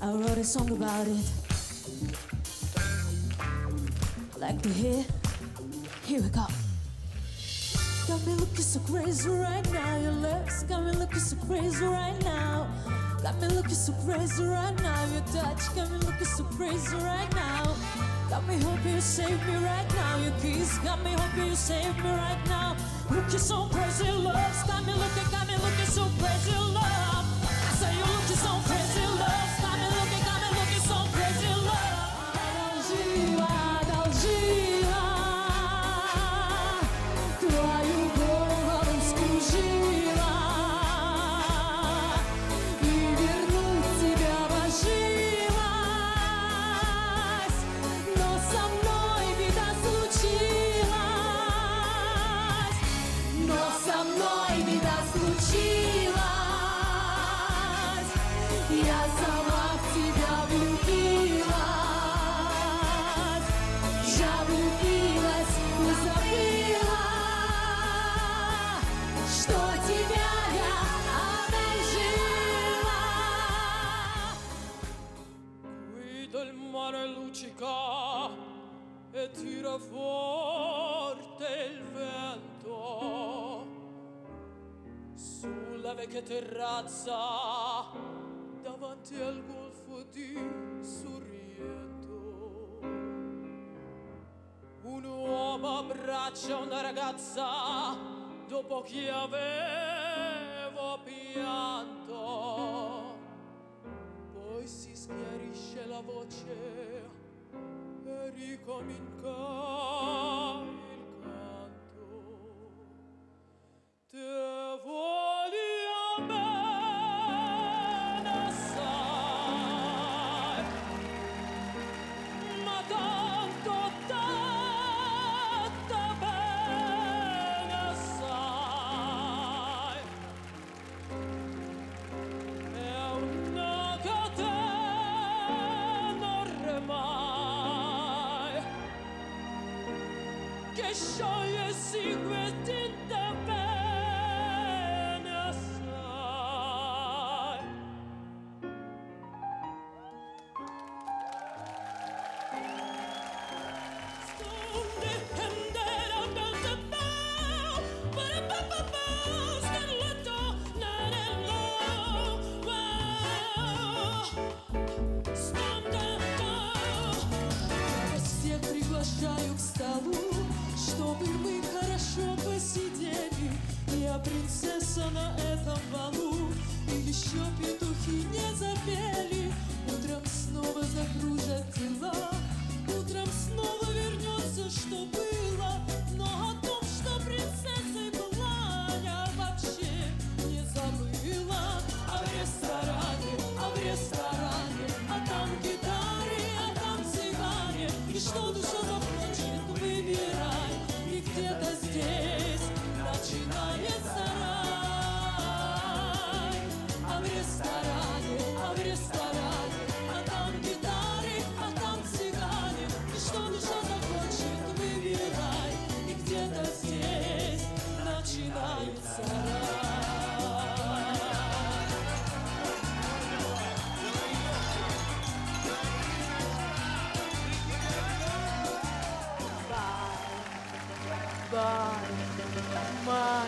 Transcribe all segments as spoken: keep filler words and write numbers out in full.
I wrote a song about it. Like to hear? Here we go. Got me looking so crazy right now. Your lips got me looking so crazy right now. Got me looking so crazy right now. Your touch got me looking so crazy right now. Got me hoping you save me right now. Your kiss got me hoping you save me right now. Looking so crazy, love. Got me looking, got me looking so crazy, love. I say you're looking so crazy, love. Got me looking, got me looking so crazy, love. Одолжила, одолжила твою голову скружила и вернуть тебя божилась, но со мной беда случилась, но со мной беда случилась, я сама в тебя влюбилась, я влюбилась и забыла, что тебя я одолжила. Guido il mare luccica e tira forte il vento sulla vecchia terrazza davanti al golfo di Sorrento. Un uomo abbraccia una ragazza dopo che avevo pianto. Poi si schiarisce la voce e ricomincia il canto. Te voglio bene assai, ma tanto tanto bene assai. È una catena ormai che scioglie e segue tinte bene assai. Stonde candela belt and bow, but a papa bow, scarletto, nanello, wow. Stonde bow. Я всех приглашаю к столу, чтобы мы хорошо посидели. Я принцесса на этом балу, и еще петухи не запели. Утром снова закружат дела, утром снова вернется, что было. Но о том, что принцессой была, я вообще не забыла. А в ресторане, а в ресторане, а там гитары, а там цыгане. И что душа захочет, выбирай. И где-то здесь начинается рай. А в ресторане, а в ресторане, а там гитары, а там цыгане. И что душа захочет, выбирай. И где-то здесь начинается рай. Bye, my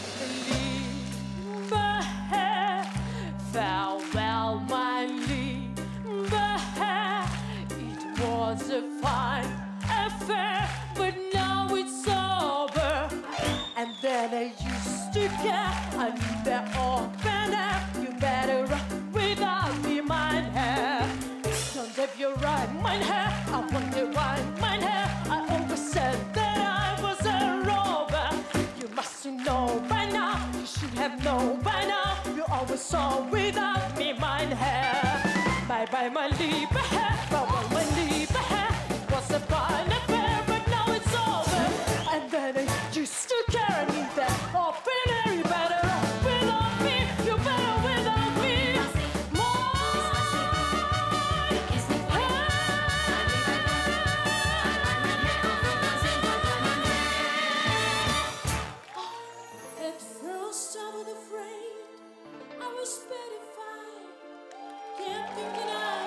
liebe Herr, farewell, my liebe Herr. It was a fine affair, but now it's over. And then I used to care, I knew that open air. You better run without me, mine hair. Don't have your right, mine hair. I want the right, mine hair. I always said that I was a rover. You must know by now. You should have known by now. You always saw without me, mine hair. Bye bye, my liebe hair. Farewell, my liebe hair. It was a fine affair, but now it's over. And then I used to care. I need that open air. You better off without me. You better without me. At first I was afraid, I was petrified. Can't think that I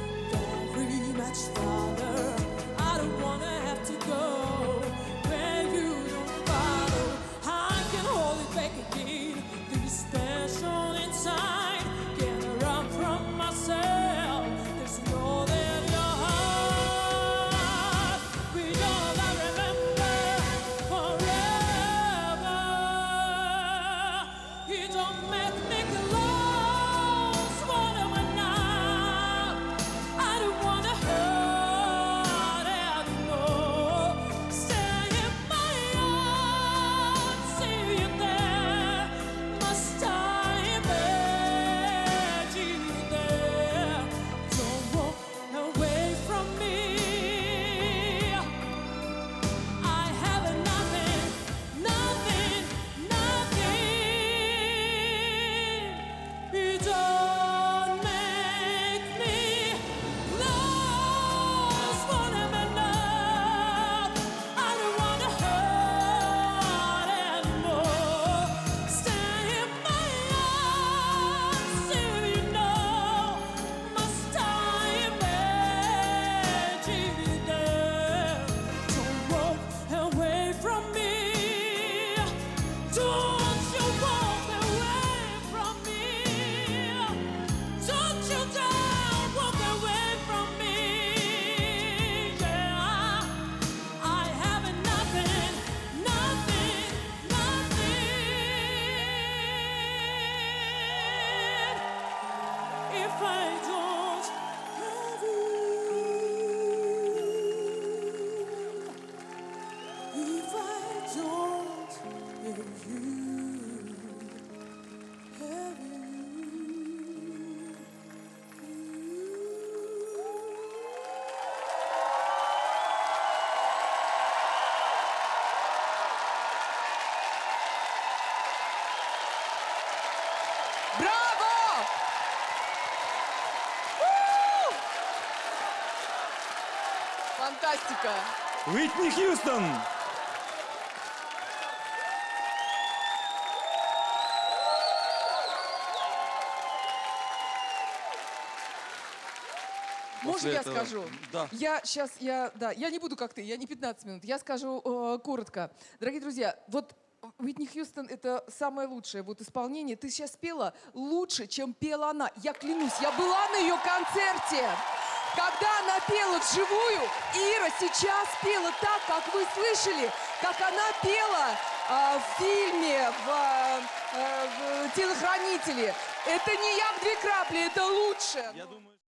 фантастика. Уитни Хьюстон. Можно После я этого- скажу? Да. Я сейчас, я, да, я не буду как ты, я не пятнадцать минут. Я скажу э, коротко. Дорогие друзья, вот Уитни Хьюстон — это самое лучшее вот исполнение. Ты сейчас пела лучше, чем пела она. Я клянусь, я была на ее концерте. Когда она пела вживую, Ира сейчас пела так, как вы слышали, как она пела э, в фильме, в, э, э, в «Телохранителе». Это не «Як две крапли», это лучше. Я думаю...